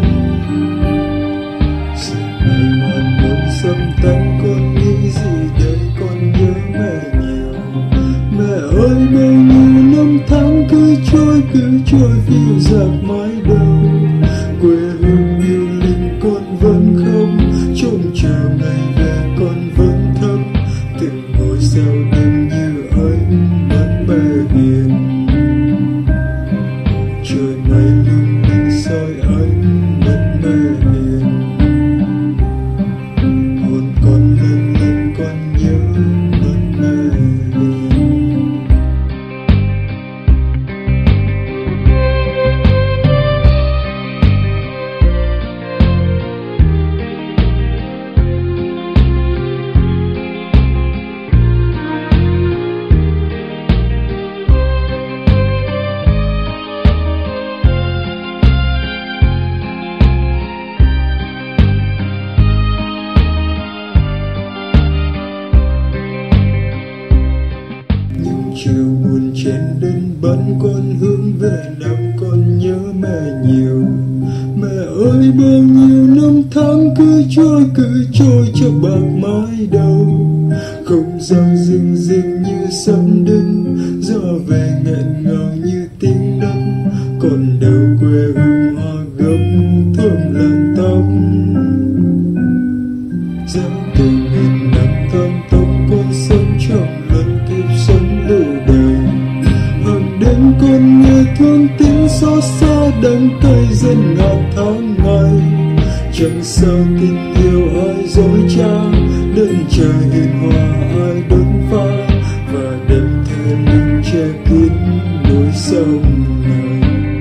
Speaker 9: Giờ này ngoan buồn xâm tâm con nghĩ gì đây, con nhớ mẹ nhiều. Mẹ ơi, bao nhiêu năm tháng cứ trôi cứ trôi phiêu dạt mãi đâu, quê hương yêu linh con vẫn không, trông chờ ngày về con vẫn thấm, từng ngồi sau đêm như anh vẫn mẹ hiền. Trời mây lung linh soi ánh vẫn mẹ hiền, hồn con lên lên con nhớ vẫn mẹ hiền. Chiều buồn trên đến bắn con hướng về năm con nhớ mẹ nhiều. Mẹ ơi, bao nhiêu năm tháng cứ trôi cứ trôi cho bạc mãi đâu, không gian rừng rừng như sấm đinh gió về nghẹn ngào như tiếng đất, còn đâu quê hương hoa gấm thơm làn tóc. Dáng từ nghìn năm tan tóc con sống trong lần kiếp sống lưu đời, hàng đêm con nghe thương tiếng xót xa đắng cay rên ngàn tháng ngày. chẳng sao tình yêu ai dối trá, đừng chờ hiền hòa ai đón phá, và đừng thể mình che kín nỗi sông này.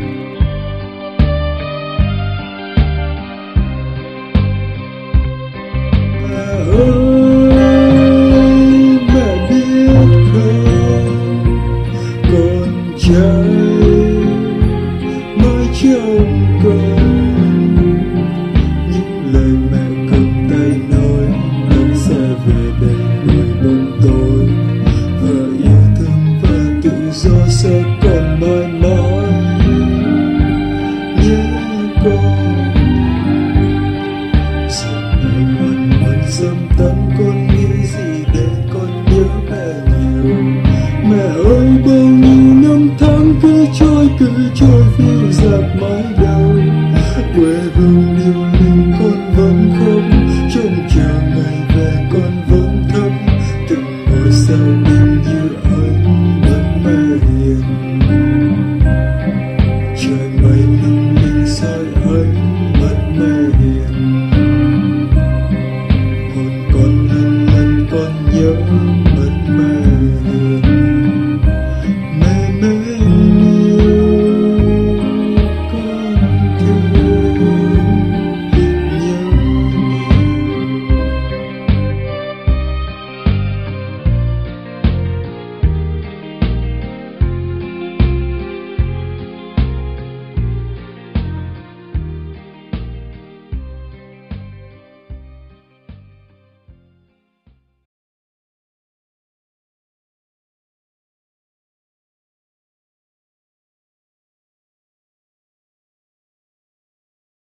Speaker 9: Mẹ ơi, mẹ biết không, con trai mới trông con